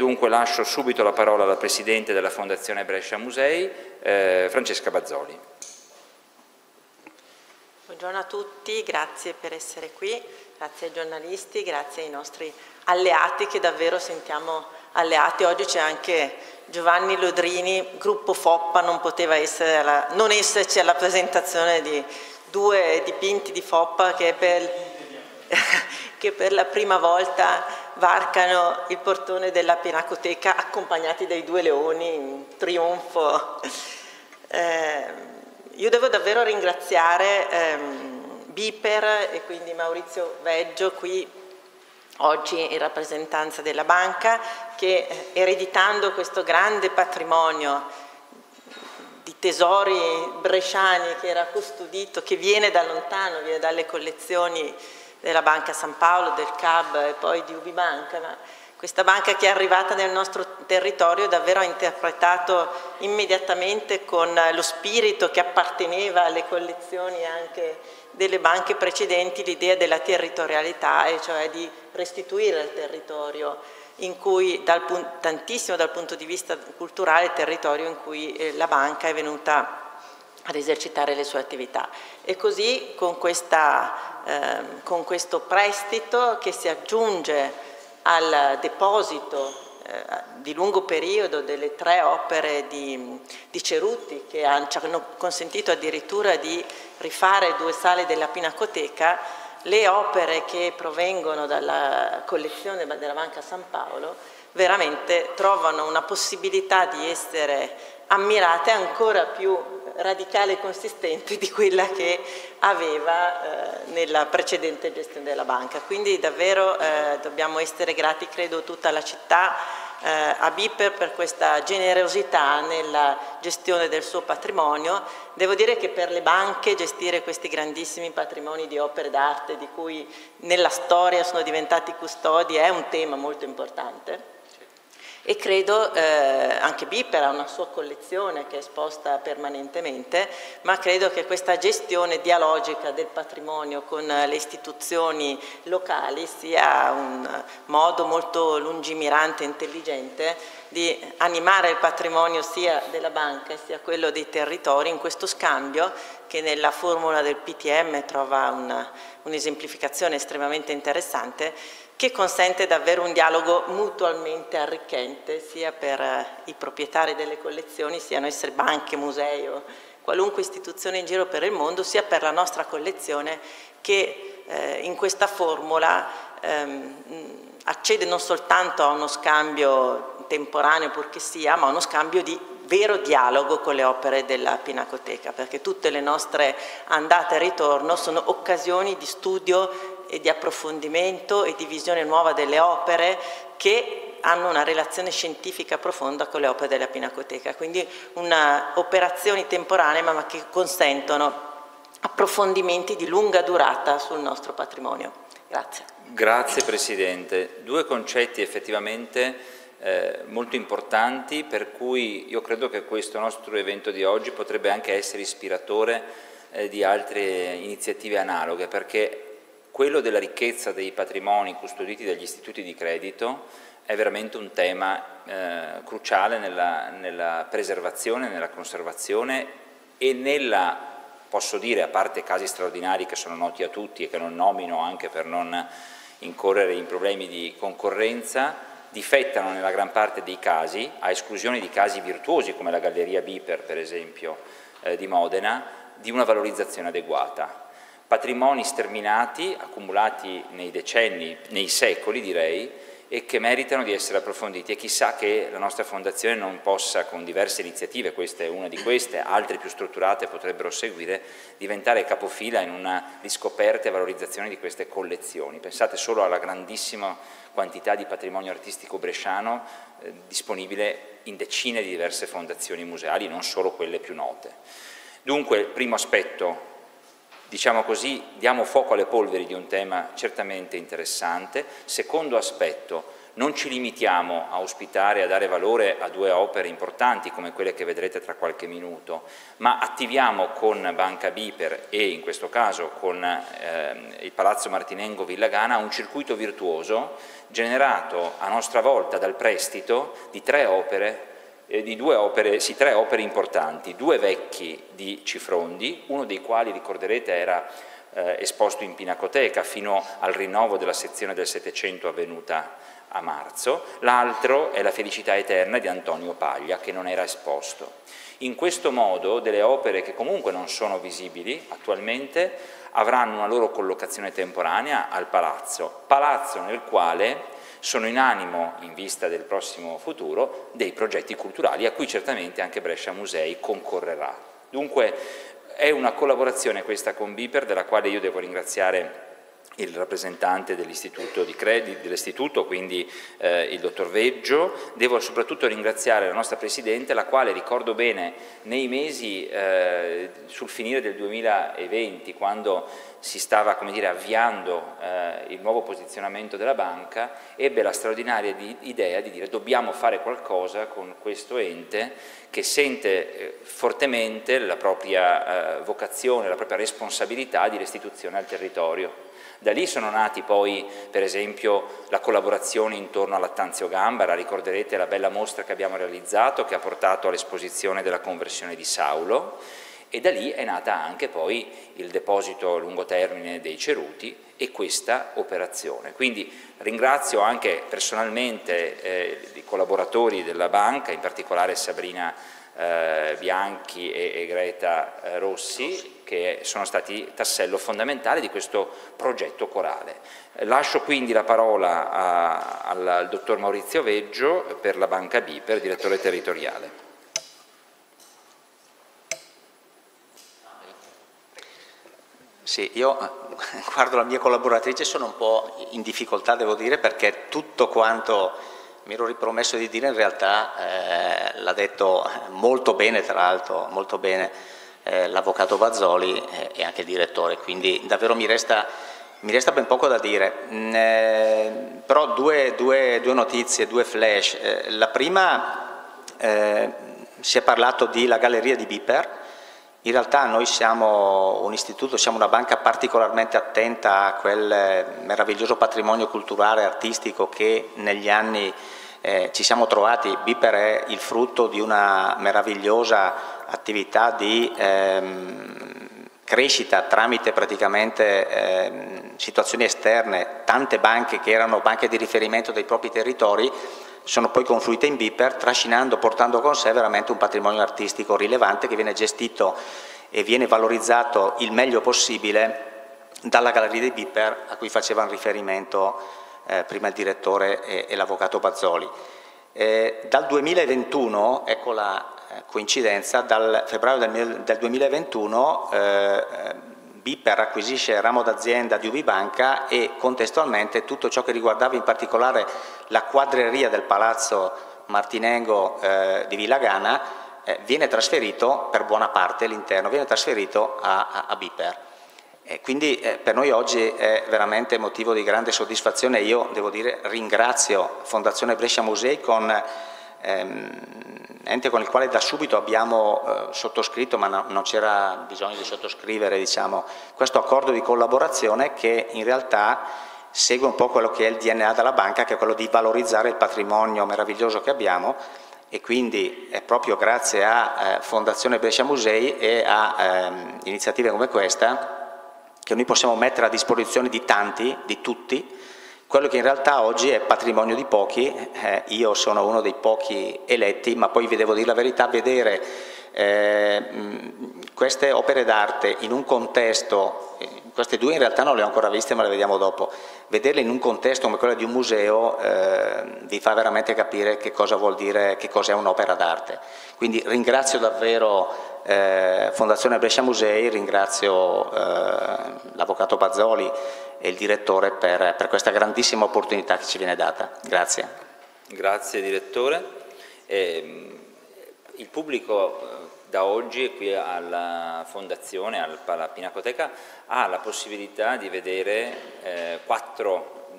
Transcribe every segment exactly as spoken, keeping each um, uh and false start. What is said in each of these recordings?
dunque lascio subito la parola alla Presidente della Fondazione Brescia Musei, eh, Francesca Bazzoli. Buongiorno a tutti, grazie per essere qui, grazie ai giornalisti, grazie ai nostri alleati che davvero sentiamo alleati. Oggi c'è anche Giovanni Lodrini, gruppo Foppa, non poteva essere alla, non esserci alla presentazione di due dipinti di Foppa che per, che per la prima volta varcano il portone della Pinacoteca accompagnati dai due leoni in trionfo. Eh, io devo davvero ringraziare ehm, Biper e quindi Maurizio Veggio qui oggi in rappresentanza della banca che, ereditando questo grande patrimonio di tesori bresciani che era custodito, che viene da lontano, viene dalle collezioni della Banca San Paolo, del C A B e poi di Ubibanca, ma questa banca che è arrivata nel nostro territorio davvero ha interpretato immediatamente con lo spirito che apparteneva alle collezioni anche delle banche precedenti l'idea della territorialità, e cioè di restituire al territorio in cui, dal, tantissimo dal punto di vista culturale, il territorio in cui eh, la banca è venuta ad esercitare le sue attività. E così con, questa, eh, con questo prestito che si aggiunge al deposito eh, di lungo periodo delle tre opere di, di Cerutti che hanno, ci hanno consentito addirittura di rifare due sale della Pinacoteca, le opere che provengono dalla collezione della Banca San Paolo veramente trovano una possibilità di essere ammirate ancora più radicale e consistente di quella che aveva eh, nella precedente gestione della banca. Quindi davvero eh, dobbiamo essere grati, credo, tutta la città eh, a Biper per questa generosità nella gestione del suo patrimonio. Devo dire che per le banche gestire questi grandissimi patrimoni di opere d'arte di cui nella storia sono diventati custodi è un tema molto importante. E credo, eh, anche Biper ha una sua collezione che è esposta permanentemente, ma credo che questa gestione dialogica del patrimonio con le istituzioni locali sia un modo molto lungimirante e intelligente di animare il patrimonio sia della banca sia quello dei territori in questo scambio che nella formula del P T M trova un'esemplificazione estremamente interessante, che consente davvero un dialogo mutualmente arricchente sia per eh, i proprietari delle collezioni, siano esse banche, musei o qualunque istituzione in giro per il mondo, sia per la nostra collezione che eh, in questa formula ehm, accede non soltanto a uno scambio temporaneo purché sia, ma a uno scambio di vero dialogo con le opere della Pinacoteca, perché tutte le nostre andate e ritorno sono occasioni di studio e di approfondimento e di visione nuova delle opere che hanno una relazione scientifica profonda con le opere della Pinacoteca, quindi una, operazioni temporanee ma che consentono approfondimenti di lunga durata sul nostro patrimonio. Grazie. Grazie Presidente. Due concetti effettivamente eh, molto importanti, per cui io credo che questo nostro evento di oggi potrebbe anche essere ispiratore eh, di altre iniziative analoghe, perché quello della ricchezza dei patrimoni custoditi dagli istituti di credito è veramente un tema eh, cruciale nella, nella preservazione, nella conservazione e nella, posso dire, a parte casi straordinari che sono noti a tutti e che non nomino anche per non incorrere in problemi di concorrenza, difettano nella gran parte dei casi, a esclusione di casi virtuosi come la Galleria Biper per esempio eh, di Modena, di una valorizzazione adeguata. Patrimoni sterminati, accumulati nei decenni, nei secoli direi, e che meritano di essere approfonditi, e chissà che la nostra Fondazione non possa, con diverse iniziative, questa è una di queste, altre più strutturate potrebbero seguire, diventare capofila in una riscoperta e valorizzazione di queste collezioni. Pensate solo alla grandissima quantità di patrimonio artistico bresciano eh, disponibile in decine di diverse fondazioni museali, non solo quelle più note. Dunque, il primo aspetto, diciamo così, diamo fuoco alle polveri di un tema certamente interessante. Secondo aspetto, Non ci limitiamo a ospitare e a dare valore a due opere importanti come quelle che vedrete tra qualche minuto, ma attiviamo con Banca Biper e in questo caso con eh, il Palazzo Martinengo Villagana un circuito virtuoso generato a nostra volta dal prestito di tre opere, eh, di due opere, sì, tre opere importanti, due vecchi di Cifrondi, uno dei quali ricorderete era eh, esposto in Pinacoteca fino al rinnovo della sezione del Settecento avvenuta a marzo, l'altro è La felicità eterna di Antonio Paglia, che non era esposto. In questo modo delle opere che comunque non sono visibili attualmente avranno una loro collocazione temporanea al Palazzo, palazzo nel quale sono in animo, in vista del prossimo futuro, dei progetti culturali a cui certamente anche Brescia Musei concorrerà. Dunque è una collaborazione questa con Biper, della quale io devo ringraziare il rappresentante dell'istituto di credito, dell'istituto, quindi eh, il dottor Veggio. Devo soprattutto ringraziare la nostra Presidente, la quale ricordo bene nei mesi eh, sul finire del duemilaventi, quando si stava, come dire, avviando eh, il nuovo posizionamento della banca, ebbe la straordinaria di, idea di dire dobbiamo fare qualcosa con questo ente che sente eh, fortemente la propria eh, vocazione, la propria responsabilità di restituzione al territorio. Da lì sono nati poi, per esempio, la collaborazione intorno a Lattanzio Gambara, ricorderete la bella mostra che abbiamo realizzato che ha portato all'esposizione della conversione di Saulo, e da lì è nata anche poi il deposito a lungo termine dei Ceruti e questa operazione. Quindi ringrazio anche personalmente eh, i collaboratori della banca, in particolare Sabrina eh, Bianchi e, e Greta eh, Rossi, che sono stati tassello fondamentale di questo progetto corale. Lascio quindi la parola a, al, al dottor Maurizio Veggio per la Banca Biper, direttore territoriale. Sì, io guardo la mia collaboratrice, sono un po' in difficoltà, devo dire, perché tutto quanto mi ero ripromesso di dire in realtà eh, l'ha detto molto bene, tra l'altro, molto bene eh, l'avvocato Bazzoli eh, e anche il direttore, quindi davvero mi resta, mi resta ben poco da dire. Mm, eh, però due, due, due notizie, due flash. Eh, la prima, eh, si è parlato di la galleria di Biper. In realtà noi siamo un istituto, siamo una banca particolarmente attenta a quel meraviglioso patrimonio culturale e artistico che negli anni eh, ci siamo trovati. Biper è il frutto di una meravigliosa attività di ehm, crescita tramite praticamente ehm, situazioni esterne. Tante banche che erano banche di riferimento dei propri territori sono poi confluite in Biper, trascinando, portando con sé veramente un patrimonio artistico rilevante che viene gestito e viene valorizzato il meglio possibile dalla galleria di Biper a cui facevano riferimento eh, prima il direttore e, e l'avvocato Bazzoli. Eh, dal duemilaventuno, ecco la eh, coincidenza, dal febbraio del, del duemilaventuno eh, Biper acquisisce il ramo d'azienda di Ubibanca e contestualmente tutto ciò che riguardava in particolare la quadreria del Palazzo Martinengo eh, di Villagana eh, viene trasferito, per buona parte l'interno, viene trasferito a, a, a Biper. E quindi eh, per noi oggi è veramente motivo di grande soddisfazione. Io devo dire ringrazio Fondazione Brescia Musei con ente con il quale da subito abbiamo eh, sottoscritto, ma no, non c'era bisogno di sottoscrivere, diciamo, questo accordo di collaborazione che in realtà segue un po' quello che è il D N A della banca, che è quello di valorizzare il patrimonio meraviglioso che abbiamo, e quindi è proprio grazie a eh, Fondazione Brescia Musei e a ehm, iniziative come questa che noi possiamo mettere a disposizione di tanti, di tutti, quello che in realtà oggi è patrimonio di pochi. Eh, io sono uno dei pochi eletti, ma poi vi devo dire la verità, vedere eh, mh, queste opere d'arte in un contesto, eh, queste due in realtà non le ho ancora viste ma le vediamo dopo, vederle in un contesto come quello di un museo eh, vi fa veramente capire che cosa vuol dire, che cos'è un'opera d'arte. Quindi ringrazio davvero eh, Fondazione Brescia Musei, ringrazio eh, l'avvocato Bazzoli e il direttore per, per questa grandissima opportunità che ci viene data. Grazie. Grazie direttore. Eh, il pubblico eh, da oggi qui alla Fondazione, alla Pinacoteca, ha la possibilità di vedere eh, quattro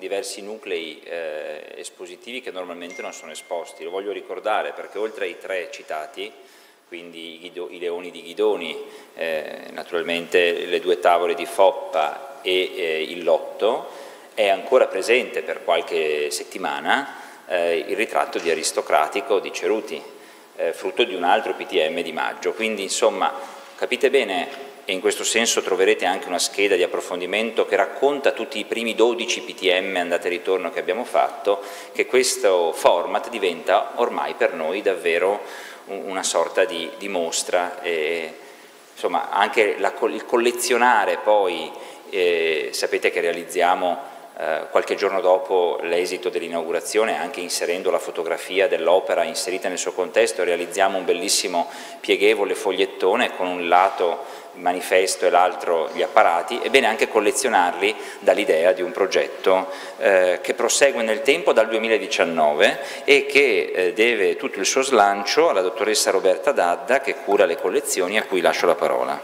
diversi nuclei eh, espositivi che normalmente non sono esposti. Lo voglio ricordare perché oltre ai tre citati, quindi i, Ghido, i leoni di Ghidoni, eh, naturalmente le due tavole di Foppa e eh, il lotto, è ancora presente per qualche settimana eh, il ritratto di Aristocratico di Ceruti, eh, frutto di un altro P T M di maggio. Quindi insomma capite bene, e in questo senso troverete anche una scheda di approfondimento che racconta tutti i primi dodici P T M andata e ritorno che abbiamo fatto, che questo format diventa ormai per noi davvero una sorta di, di mostra. E, insomma, anche la, il collezionare poi, eh, sapete che realizziamo eh, qualche giorno dopo l'esito dell'inaugurazione, anche inserendo la fotografia dell'opera inserita nel suo contesto, realizziamo un bellissimo pieghevole fogliettone con un lato manifesto e l'altro gli apparati. Ebbene, anche collezionarli dall'idea di un progetto eh, che prosegue nel tempo dal duemiladiciannove e che eh, deve tutto il suo slancio alla dottoressa Roberta D'Adda, che cura le collezioni, a cui lascio la parola.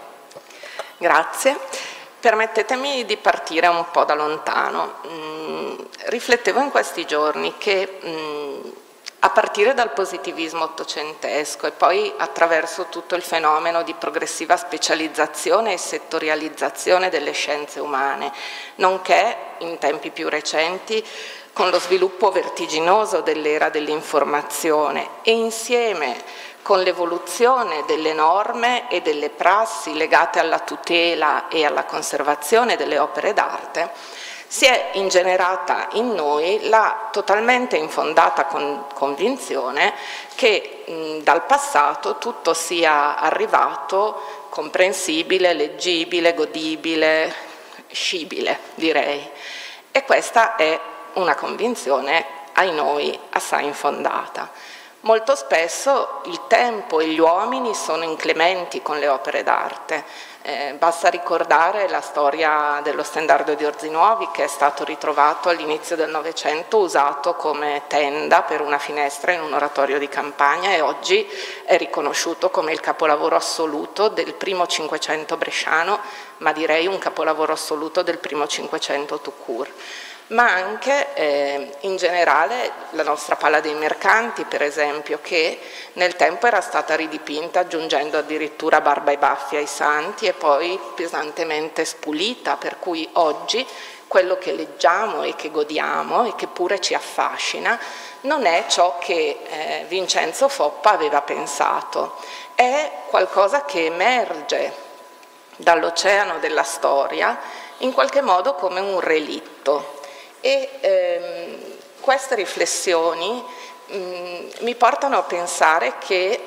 Grazie. Permettetemi di partire un po' da lontano. Mm, riflettevo in questi giorni che mm, a partire dal positivismo ottocentesco e poi attraverso tutto il fenomeno di progressiva specializzazione e settorializzazione delle scienze umane, nonché in tempi più recenti con lo sviluppo vertiginoso dell'era dell'informazione e insieme con l'evoluzione delle norme e delle prassi legate alla tutela e alla conservazione delle opere d'arte, si è ingenerata in noi la totalmente infondata con, convinzione che mh, dal passato tutto sia arrivato comprensibile, leggibile, godibile, scibile, direi. E questa è una convinzione, ai noi, assai infondata. Molto spesso il tempo e gli uomini sono inclementi con le opere d'arte. Eh, basta ricordare la storia dello stendardo di Orzinuovi, che è stato ritrovato all'inizio del Novecento usato come tenda per una finestra in un oratorio di campagna e oggi è riconosciuto come il capolavoro assoluto del primo Cinquecento bresciano, ma direi un capolavoro assoluto del primo Cinquecento tout court. Ma anche eh, in generale la nostra Pala dei Mercanti, per esempio, che nel tempo era stata ridipinta aggiungendo addirittura barba e baffi ai santi e poi pesantemente spulita, per cui oggi quello che leggiamo e che godiamo e che pure ci affascina non è ciò che eh, Vincenzo Foppa aveva pensato, è qualcosa che emerge dall'oceano della storia in qualche modo come un relitto. E ehm, queste riflessioni mh, mi portano a pensare che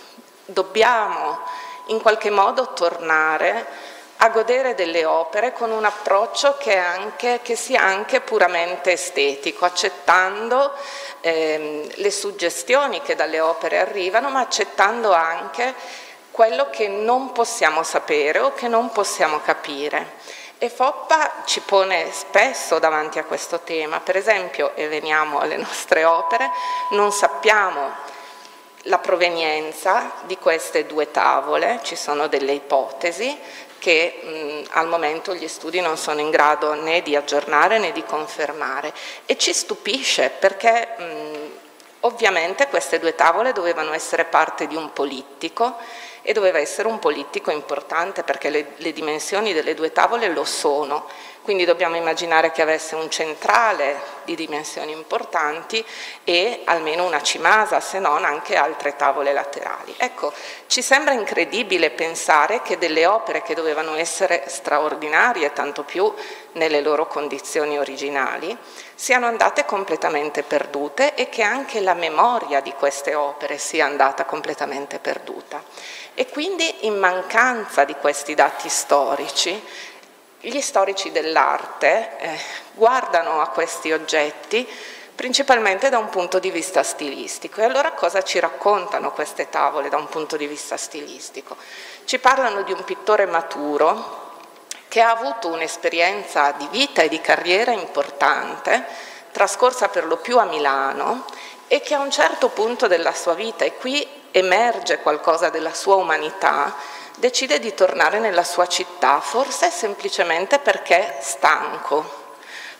dobbiamo in qualche modo tornare a godere delle opere con un approccio che, anche, che sia anche puramente estetico, accettando ehm, le suggestioni che dalle opere arrivano, ma accettando anche quello che non possiamo sapere o che non possiamo capire. E Foppa ci pone spesso davanti a questo tema. Per esempio, e veniamo alle nostre opere, non sappiamo la provenienza di queste due tavole, ci sono delle ipotesi che mh, al momento gli studi non sono in grado né di aggiornare né di confermare, e ci stupisce perché mh, ovviamente queste due tavole dovevano essere parte di un polittico e doveva essere un politico importante, perché le, le dimensioni delle due tavole lo sono, quindi dobbiamo immaginare che avesse un centrale di dimensioni importanti e almeno una cimasa, se non anche altre tavole laterali. Ecco, ci sembra incredibile pensare che delle opere che dovevano essere straordinarie, tanto più nelle loro condizioni originali, siano andate completamente perdute e che anche la memoria di queste opere sia andata completamente perduta. E quindi, in mancanza di questi dati storici, gli storici dell'arte eh, guardano a questi oggetti principalmente da un punto di vista stilistico. E allora cosa ci raccontano queste tavole da un punto di vista stilistico? Ci parlano di un pittore maturo che ha avuto un'esperienza di vita e di carriera importante, trascorsa per lo più a Milano, e che a un certo punto della sua vita, e qui emerge qualcosa della sua umanità, decide di tornare nella sua città, forse semplicemente perché stanco,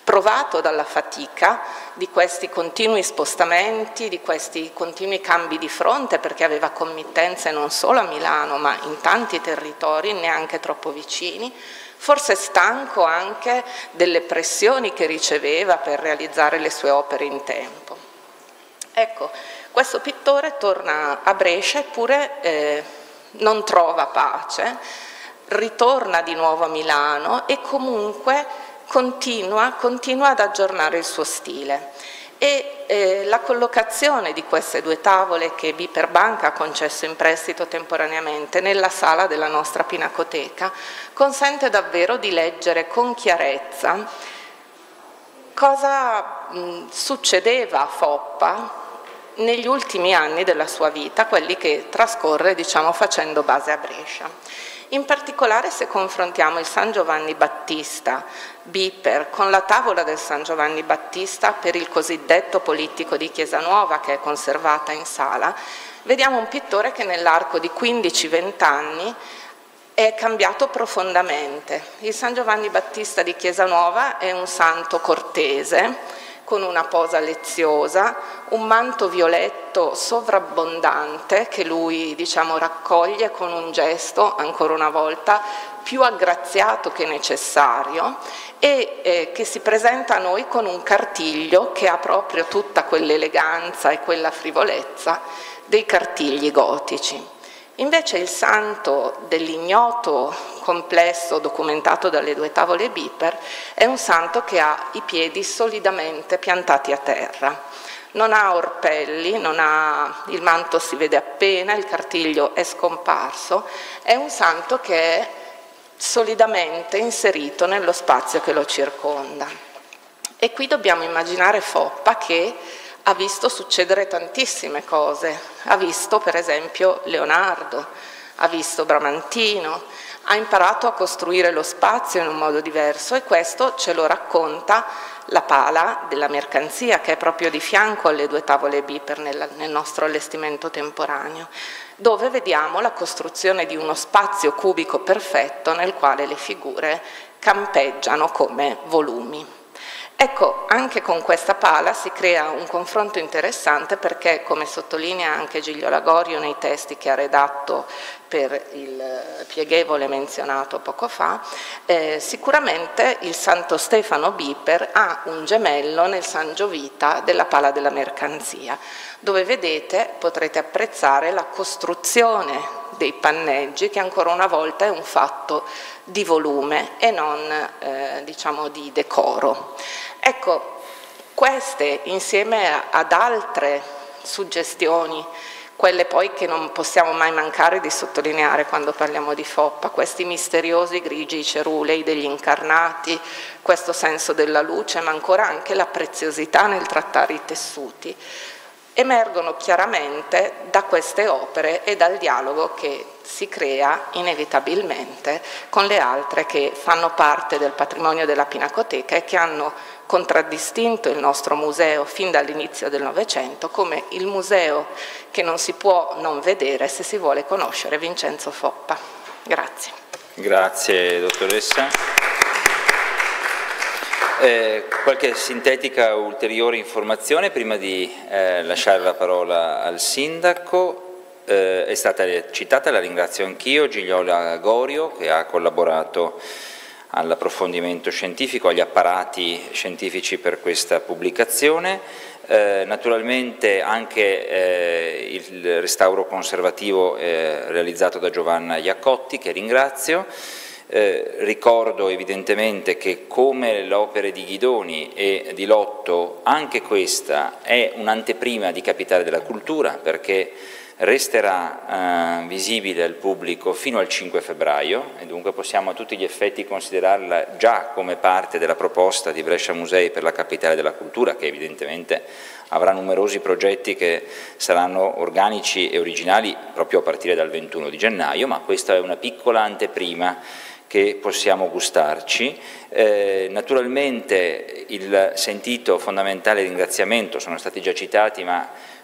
provato dalla fatica di questi continui spostamenti, di questi continui cambi di fronte, perché aveva committenze non solo a Milano ma in tanti territori neanche troppo vicini, forse stanco anche delle pressioni che riceveva per realizzare le sue opere in tempo. Ecco, questo pittore torna a Brescia eppure eh, non trova pace, ritorna di nuovo a Milano e comunque continua, continua ad aggiornare il suo stile. E eh, la collocazione di queste due tavole che Biper Banca ha concesso in prestito temporaneamente nella sala della nostra pinacoteca consente davvero di leggere con chiarezza cosa mh, succedeva a Foppa negli ultimi anni della sua vita, quelli che trascorre, diciamo, facendo base a Brescia. In particolare, se confrontiamo il San Giovanni Battista Biper con la tavola del San Giovanni Battista per il cosiddetto polittico di Chiesa Nuova, che è conservata in sala, vediamo un pittore che nell'arco di quindici venti anni è cambiato profondamente. Il San Giovanni Battista di Chiesa Nuova è un santo cortese, con una posa leziosa, un manto violetto sovrabbondante che lui, diciamo, raccoglie con un gesto, ancora una volta, più aggraziato che necessario e eh, che si presenta a noi con un cartiglio che ha proprio tutta quell'eleganza e quella frivolezza dei cartigli gotici. Invece il santo dell'ignoto complesso documentato dalle due tavole Biper è un santo che ha i piedi solidamente piantati a terra. Non ha orpelli, non ha, il manto si vede appena, il cartiglio è scomparso, è un santo che è solidamente inserito nello spazio che lo circonda. E qui dobbiamo immaginare Foppa che ha visto succedere tantissime cose, ha visto per esempio Leonardo, ha visto Bramantino, ha imparato a costruire lo spazio in un modo diverso e questo ce lo racconta la pala della mercanzia che è proprio di fianco alle due tavole Biper nel, nel nostro allestimento temporaneo, dove vediamo la costruzione di uno spazio cubico perfetto nel quale le figure campeggiano come volumi. Ecco, anche con questa pala si crea un confronto interessante perché, come sottolinea anche Giglio Lagorio nei testi che ha redatto per il pieghevole menzionato poco fa, eh, sicuramente il Santo Stefano Biper ha un gemello nel San Giovita della pala della mercanzia, dove vedete, potrete apprezzare la costruzione dei panneggi che ancora una volta è un fatto di volume e non eh, diciamo di decoro. Ecco, queste insieme ad altre suggestioni, quelle poi che non possiamo mai mancare di sottolineare quando parliamo di Foppa, questi misteriosi grigi cerulei degli incarnati, questo senso della luce, ma ancora anche la preziosità nel trattare i tessuti, emergono chiaramente da queste opere e dal dialogo che si crea inevitabilmente con le altre che fanno parte del patrimonio della Pinacoteca e che hanno contraddistinto il nostro museo fin dall'inizio del Novecento come il museo che non si può non vedere se si vuole conoscere Vincenzo Foppa. Grazie. Grazie dottoressa. Eh, qualche sintetica ulteriore informazione prima di eh, lasciare la parola al sindaco. Eh, è stata citata, la ringrazio anch'io, Giglio Lagorio che ha collaborato all'approfondimento scientifico, agli apparati scientifici per questa pubblicazione. Eh, naturalmente anche eh, il restauro conservativo eh, realizzato da Giovanna Iacotti, che ringrazio. Eh, ricordo evidentemente che come le opere di Ghidoni e di Lotto, anche questa è un'anteprima di Capitale della Cultura, perché resterà eh, visibile al pubblico fino al cinque febbraio e dunque possiamo a tutti gli effetti considerarla già come parte della proposta di Brescia Musei per la Capitale della Cultura, che evidentemente avrà numerosi progetti che saranno organici e originali proprio a partire dal ventuno di gennaio, ma questa è una piccola anteprima che possiamo gustarci. Eh, naturalmente il sentito fondamentale ringraziamento, sono stati già citati, ma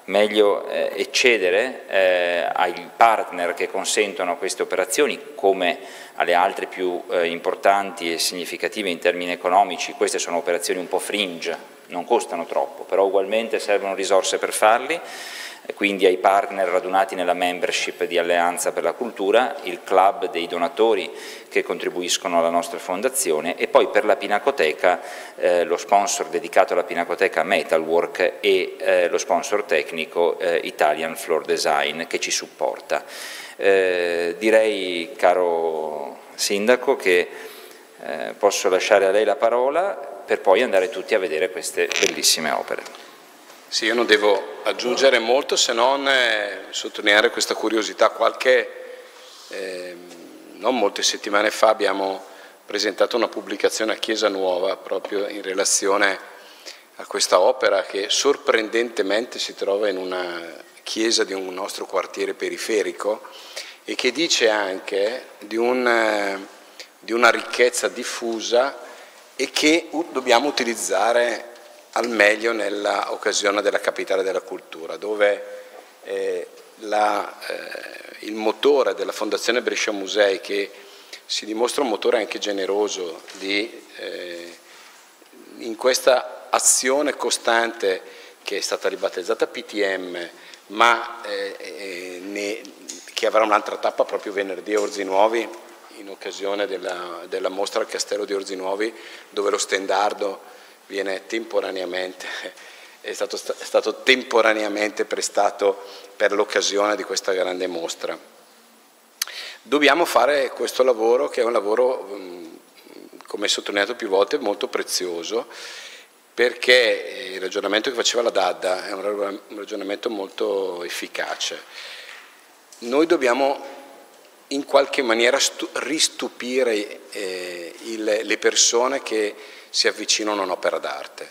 meglio eh, accedere eh, ai partner che consentono queste operazioni, come alle altre più eh, importanti e significative in termini economici. Queste sono operazioni un po' fringe, non costano troppo, però ugualmente servono risorse per farli, quindi ai partner radunati nella membership di Alleanza per la Cultura, il club dei donatori che contribuiscono alla nostra fondazione, e poi per la Pinacoteca eh, lo sponsor dedicato alla Pinacoteca Metalwork e eh, lo sponsor tecnico eh, Italian Floor Design che ci supporta. Eh, direi, caro Sindaco, che eh, posso lasciare a lei la parola per poi andare tutti a vedere queste bellissime opere. Sì, io non devo aggiungere molto se non eh, sottolineare questa curiosità. Qualche, eh, non molte settimane fa abbiamo presentato una pubblicazione a Chiesa Nuova proprio in relazione a questa opera che sorprendentemente si trova in una chiesa di un nostro quartiere periferico e che dice anche di, un, eh, di una ricchezza diffusa e che dobbiamo utilizzare al meglio nella occasione della Capitale della Cultura, dove eh, la, eh, il motore della Fondazione Brescia Musei, che si dimostra un motore anche generoso di, eh, in questa azione costante che è stata ribattezzata P T M, ma eh, ne, che avrà un'altra tappa proprio venerdì a Orzi Nuovi, in occasione della, della mostra al Castello di Orzi Nuovi, dove lo stendardo viene temporaneamente, è stato, è stato temporaneamente prestato per l'occasione di questa grande mostra. Dobbiamo fare questo lavoro, che è un lavoro, come sottolineato più volte, molto prezioso, perché il ragionamento che faceva la Dadda è un ragionamento molto efficace. Noi dobbiamo in qualche maniera ristupire eh, il, le persone che si avvicinano a un'opera d'arte.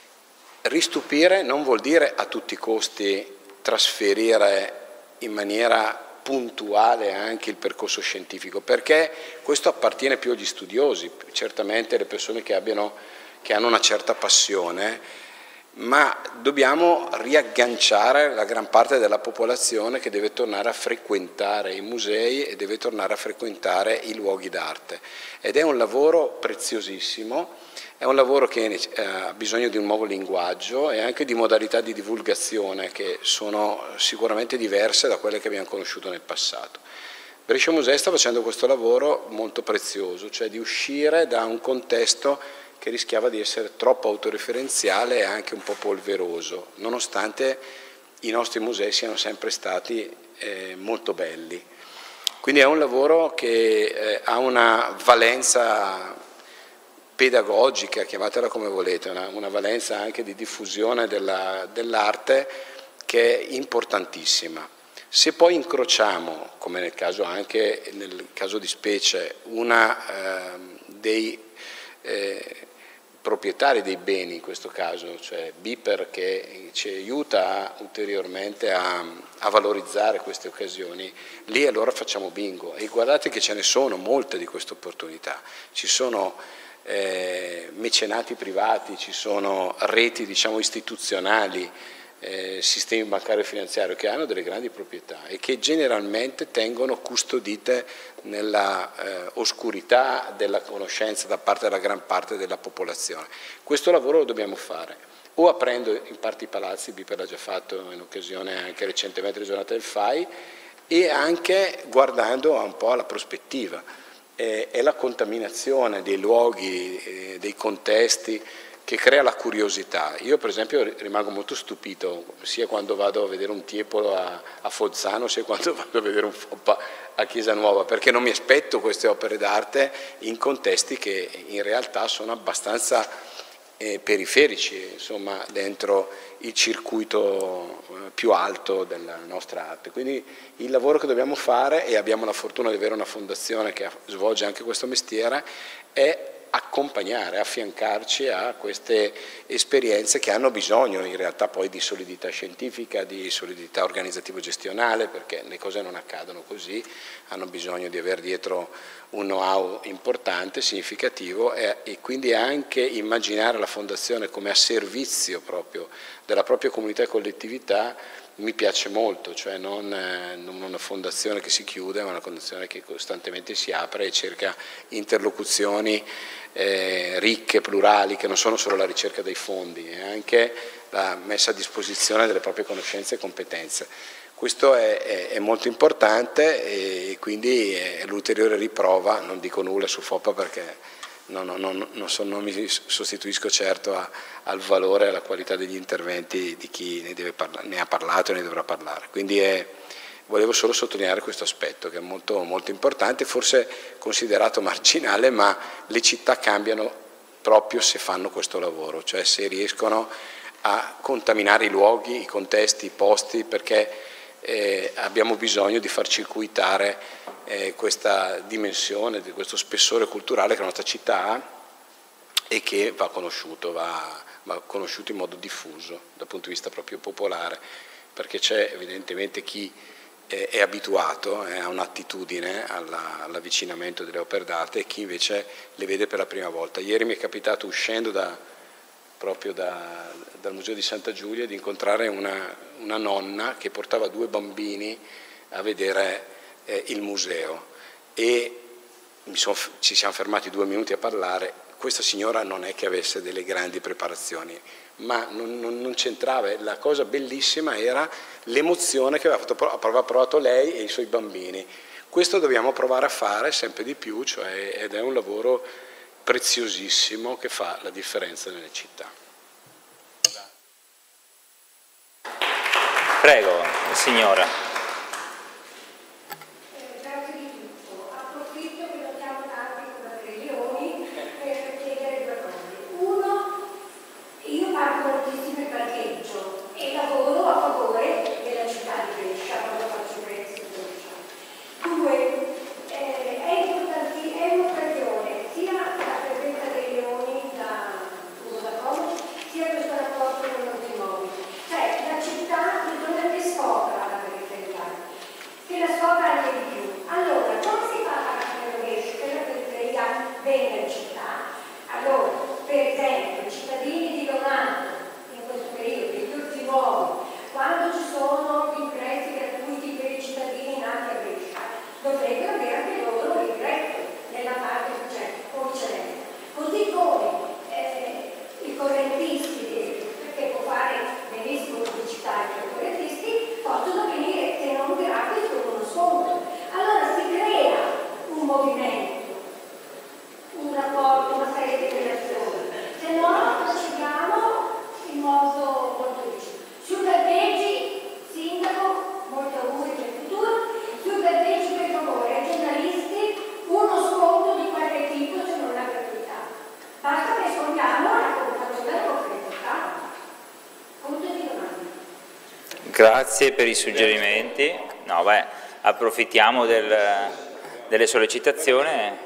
Ristupire non vuol dire a tutti i costi trasferire in maniera puntuale anche il percorso scientifico, perché questo appartiene più agli studiosi, certamente alle persone che, abbiano, che hanno una certa passione, ma dobbiamo riagganciare la gran parte della popolazione che deve tornare a frequentare i musei e deve tornare a frequentare i luoghi d'arte. Ed è un lavoro preziosissimo. È un lavoro che ha bisogno di un nuovo linguaggio e anche di modalità di divulgazione che sono sicuramente diverse da quelle che abbiamo conosciuto nel passato. Brescia Musei sta facendo questo lavoro molto prezioso, cioè di uscire da un contesto che rischiava di essere troppo autoreferenziale e anche un po' polveroso, nonostante i nostri musei siano sempre stati eh, molto belli. Quindi è un lavoro che eh, ha una valenza pedagogica, chiamatela come volete, una, una valenza anche di diffusione della, dell'arte che è importantissima. Se poi incrociamo, come nel caso anche nel caso di specie, una eh, dei eh, proprietari dei beni in questo caso, cioè Biper, che ci aiuta ulteriormente a, a valorizzare queste occasioni, lì allora facciamo bingo. E guardate che ce ne sono molte di queste opportunità. Ci sono Eh, mecenati privati, ci sono reti diciamo istituzionali, eh, sistemi bancario e finanziario che hanno delle grandi proprietà e che generalmente tengono custodite nella eh, oscurità della conoscenza da parte della gran parte della popolazione. Questo lavoro lo dobbiamo fare o aprendo in parte i palazzi, Biper l'ha già fatto in occasione anche recentemente delle giornate del F A I, e anche guardando un po' alla prospettiva. È la contaminazione dei luoghi, eh, dei contesti che crea la curiosità. Io per esempio rimango molto stupito sia quando vado a vedere un tiepolo a, a Fozzano sia quando vado a vedere un Foppa a Chiesa Nuova, perché non mi aspetto queste opere d'arte in contesti che in realtà sono abbastanza eh, periferici, insomma, dentro il circuito eh, più alto della nostra arte. Quindi il lavoro che dobbiamo fare, e abbiamo la fortuna di avere una fondazione che svolge anche questo mestiere, è accompagnare, affiancarci a queste esperienze che hanno bisogno in realtà poi di solidità scientifica, di solidità organizzativo-gestionale, perché le cose non accadono così, hanno bisogno di avere dietro un know-how importante, significativo e, e quindi anche immaginare la fondazione come a servizio proprio della propria comunità e collettività mi piace molto, cioè non, eh, non una fondazione che si chiude, ma una fondazione che costantemente si apre e cerca interlocuzioni eh, ricche, plurali, che non sono solo la ricerca dei fondi, è anche la messa a disposizione delle proprie conoscenze e competenze. Questo è, è, è molto importante e quindi è l'ulteriore riprova, non dico nulla su FOPA perché non, non, non, non, so, non mi sostituisco certo a, al valore e alla qualità degli interventi di chi ne, deve parla, ne ha parlato e ne dovrà parlare. Quindi è, volevo solo sottolineare questo aspetto che è molto, molto importante, forse considerato marginale, ma le città cambiano proprio se fanno questo lavoro, cioè se riescono a contaminare i luoghi, i contesti, i posti, perché Eh, abbiamo bisogno di far circuitare eh, questa dimensione, di questo spessore culturale che la nostra città ha e che va conosciuto, va, va conosciuto in modo diffuso dal punto di vista proprio popolare, perché c'è evidentemente chi eh, è abituato, eh, ha un'attitudine all'avvicinamento delle opere d'arte e chi invece le vede per la prima volta. Ieri mi è capitato, uscendo da, proprio da, dal Museo di Santa Giulia, di incontrare una, una nonna che portava due bambini a vedere eh, il museo e mi son, ci siamo fermati due minuti a parlare. Questa signora non è che avesse delle grandi preparazioni, ma non, non, non c'entrava, la cosa bellissima era l'emozione che aveva, fatto, aveva provato lei e i suoi bambini. Questo dobbiamo provare a fare sempre di più, cioè, ed è un lavoro preziosissimo che fa la differenza nelle città. Prego, signora. Eh, grazie di tutto. Approfitto che lo chiamo tanti come Leoni per chiedere due cose. Uno, io parlo moltissimo in parcheggio e lavoro a favore della città di Brescia quando faccio prezzi in Brescia. Due, eh, è importante, è un'occasione sia la presenza dei Leoni da uso da coach, sia questo rapporto con gli immobili. Cioè la città bisogna che scopra la periferia, che la scopra anche di più. Allora, come si fa a fare che la periferia venga in città? Allora, per esempio, i cittadini di Leonardo, in questo periodo, gli ursi nuovi, quando ci sono gli ingressi gratuiti per i cittadini nati a Brescia, dovrebbero avere anche loro l'ingresso nella parte che c'è, o viceversa. Così come eh, i correntisti, perché può fare benissimo pubblicità ai correntisti, possono venire, se non gratis, con uno sconto. Allora si crea un movimento, un rapporto, una serie di relazioni. Se no procediamo in modo molto vicino. Su Galveggi, sindaco, molto auguri per il futuro, su Galveggi per favore, ai giornalisti uno sconto di qualche tipo se non la gratuità. Basta che scontiamo la convocazione della conferenza stampa. Punto di domanda. Grazie per i suggerimenti. No, beh, approfittiamo del, delle sollecitazioni.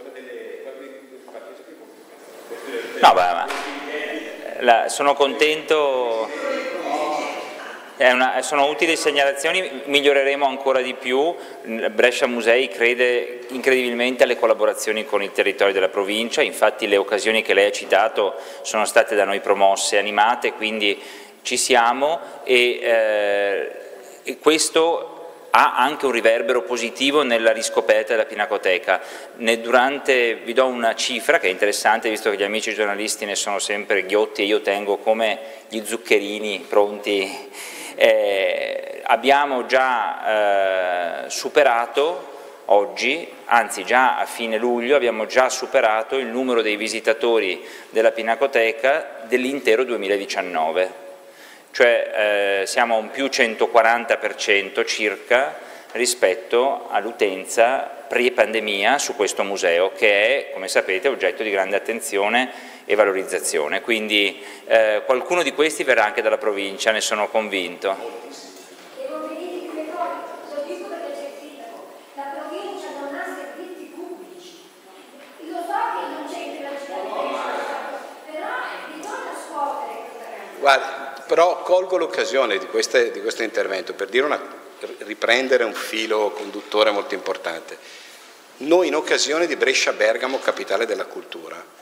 No, beh, ma la, sono contento, è una, sono utili segnalazioni, miglioreremo ancora di più. Brescia Musei crede incredibilmente alle collaborazioni con il territorio della provincia, infatti le occasioni che lei ha citato sono state da noi promosse e animate, quindi ci siamo e, eh, e questo ha anche un riverbero positivo nella riscoperta della Pinacoteca. Ne durante, vi do una cifra che è interessante, visto che gli amici giornalisti ne sono sempre ghiotti e io tengo come gli zuccherini pronti. Eh, abbiamo già eh, superato oggi, anzi già a fine luglio, abbiamo già superato il numero dei visitatori della Pinacoteca dell'intero duemiladiciannove. Cioè eh, siamo a un più centoquaranta per cento circa rispetto all'utenza pre-pandemia su questo museo, che è, come sapete, oggetto di grande attenzione e valorizzazione. Quindi eh, qualcuno di questi verrà anche dalla provincia, ne sono convinto. Devo venire due cose, lo dico perché c'è il sindaco, la provincia non ha servizi pubblici. Lo so che non c'entra la Guarda, però colgo l'occasione di, di questo intervento per dire una, per riprendere un filo conduttore molto importante. Noi in occasione di Brescia-Bergamo, capitale della cultura,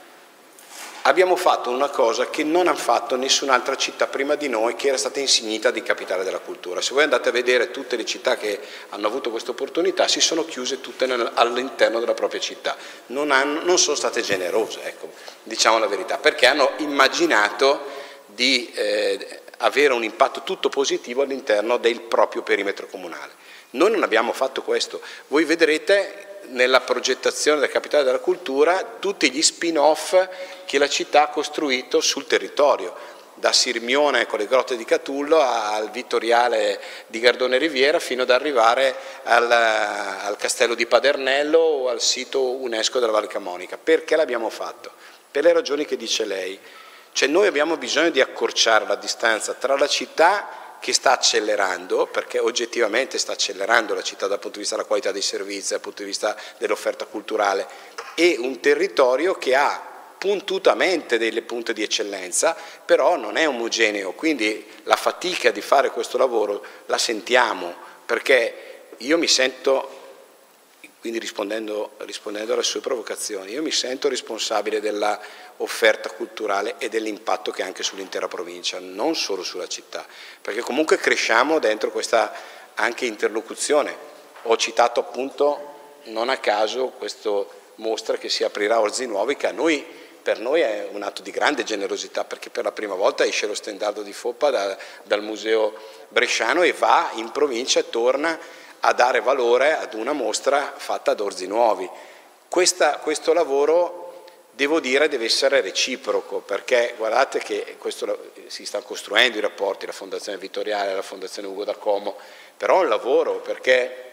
abbiamo fatto una cosa che non ha fatto nessun'altra città prima di noi, che era stata insignita di capitale della cultura. Se voi andate a vedere tutte le città che hanno avuto questa opportunità, si sono chiuse tutte all'interno della propria città, non, hanno, non sono state generose, ecco, diciamo la verità, perché hanno immaginato di eh, avere un impatto tutto positivo all'interno del proprio perimetro comunale. Noi non abbiamo fatto questo. Voi vedrete nella progettazione del capitale della cultura tutti gli spin-off che la città ha costruito sul territorio, da Sirmione con le grotte di Catullo al Vittoriale di Gardone Riviera fino ad arrivare al, al castello di Padernello o al sito UNESCO della Val Camonica. Perché l'abbiamo fatto? Per le ragioni che dice lei. Cioè noi abbiamo bisogno di accorciare la distanza tra la città che sta accelerando, perché oggettivamente sta accelerando la città dal punto di vista della qualità dei servizi, dal punto di vista dell'offerta culturale, e un territorio che ha puntutamente delle punte di eccellenza, però non è omogeneo, quindi la fatica di fare questo lavoro la sentiamo, perché io mi sento, quindi rispondendo, rispondendo alle sue provocazioni, io mi sento responsabile della offerta culturale e dell'impatto che ha anche sull'intera provincia, non solo sulla città, perché comunque cresciamo dentro questa anche interlocuzione. Ho citato appunto non a caso questo mostra che si aprirà a Orzi Nuovi, che a noi, per noi è un atto di grande generosità, perché per la prima volta esce lo stendardo di Foppa da, dal museo bresciano e va in provincia e torna a dare valore ad una mostra fatta ad Orzi Nuovi. Questa, questo lavoro, devo dire, deve essere reciproco, perché guardate che questo, si stanno costruendo i rapporti, la Fondazione Vittoriale, la Fondazione Ugo da Como, però è un lavoro, perché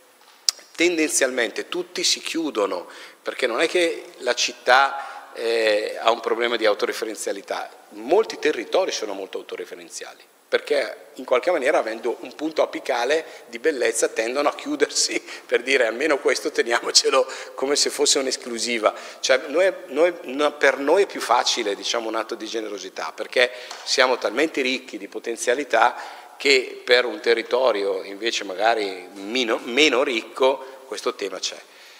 tendenzialmente tutti si chiudono, perché non è che la città eh, ha un problema di autoreferenzialità, molti territori sono molto autoreferenziali, perché in qualche maniera, avendo un punto apicale di bellezza, tendono a chiudersi per dire almeno questo teniamocelo come se fosse un'esclusiva. Cioè, noi, noi, per noi è più facile, diciamo, un atto di generosità, perché siamo talmente ricchi di potenzialità che per un territorio invece magari meno, meno ricco questo tema c'è.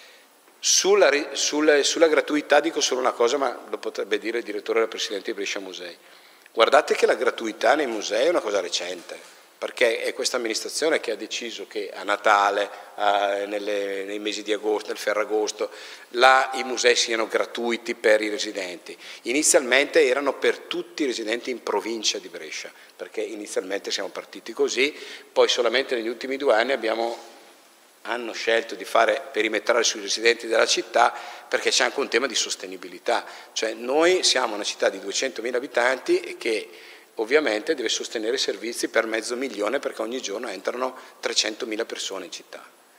Sulla, sulla, sulla gratuità dico solo una cosa, ma lo potrebbe dire il direttore del Presidente di Brescia Musei. Guardate che la gratuità nei musei è una cosa recente, perché è questa amministrazione che ha deciso che a Natale, eh, nelle, nei mesi di agosto, nel Ferragosto, là, i musei siano gratuiti per i residenti. Inizialmente erano per tutti i residenti in provincia di Brescia, perché inizialmente siamo partiti così, poi solamente negli ultimi due anni abbiamo... hanno scelto di fare perimetrare sui residenti della città, perché c'è anche un tema di sostenibilità, cioè noi siamo una città di duecentomila abitanti e che ovviamente deve sostenere servizi per mezzo milione, perché ogni giorno entrano trecentomila persone in città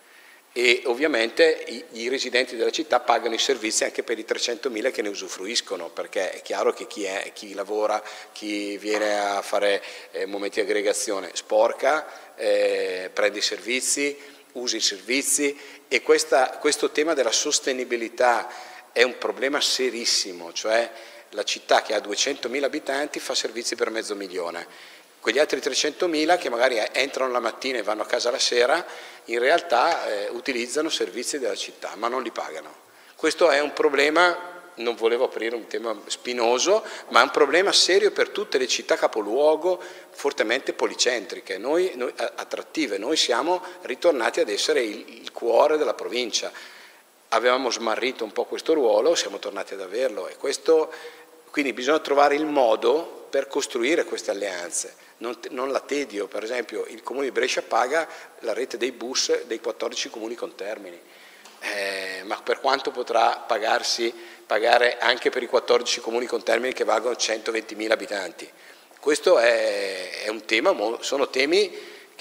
e ovviamente i, i residenti della città pagano i servizi anche per i trecentomila che ne usufruiscono, perché è chiaro che chi, è, chi lavora, chi viene a fare eh, momenti di aggregazione sporca, eh, prende i servizi, usa i servizi, e questa, questo tema della sostenibilità è un problema serissimo, cioè la città che ha duecentomila abitanti fa servizi per mezzo milione, quegli altri trecentomila che magari entrano la mattina e vanno a casa la sera in realtà eh, utilizzano servizi della città ma non li pagano. Questo è un problema, non volevo aprire un tema spinoso, ma è un problema serio per tutte le città capoluogo fortemente policentriche, noi, noi, attrattive. Noi siamo ritornati ad essere il, il cuore della provincia. Avevamo smarrito un po' questo ruolo, siamo tornati ad averlo e questo, quindi bisogna trovare il modo per costruire queste alleanze, non, non la tedio. Per esempio il Comune di Brescia paga la rete dei bus dei quattordici comuni contermini. Eh, ma per quanto potrà pagarsi, pagare anche per i quattordici comuni contermini che valgono centoventimila abitanti? Questo è, è un tema, sono temi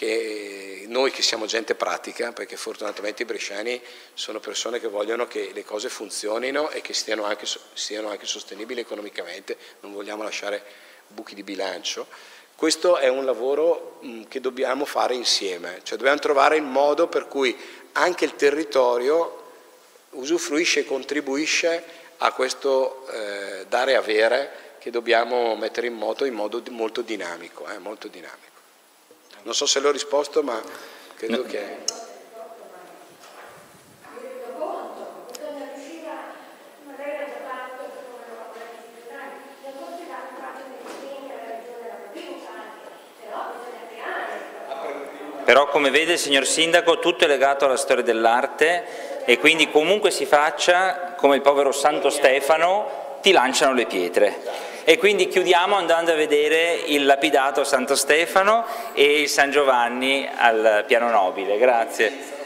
che noi che siamo gente pratica, perché fortunatamente i bresciani sono persone che vogliono che le cose funzionino e che siano anche, siano anche sostenibili economicamente, non vogliamo lasciare buchi di bilancio. Questo è un lavoro mh, che dobbiamo fare insieme, cioè dobbiamo trovare il modo per cui anche il territorio usufruisce e contribuisce a questo eh, dare e avere che dobbiamo mettere in moto in modo molto dinamico, eh, molto dinamico. Non so se l'ho risposto, ma credo no. che... Però come vede, signor Sindaco, tutto è legato alla storia dell'arte e quindi comunque si faccia, come il povero Santo Stefano, ti lanciano le pietre. E quindi chiudiamo andando a vedere il lapidato Santo Stefano e il San Giovanni al piano nobile. Grazie.